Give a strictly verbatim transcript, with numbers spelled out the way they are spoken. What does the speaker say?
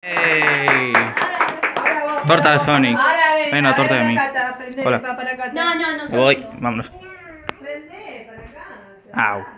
¡Ey! Torta de Sonic. Ahora ven, Hay una torta de mí. Cata, prende Hola. para acá. No, no, no. Me voy, vámonos. Prende para acá. Au.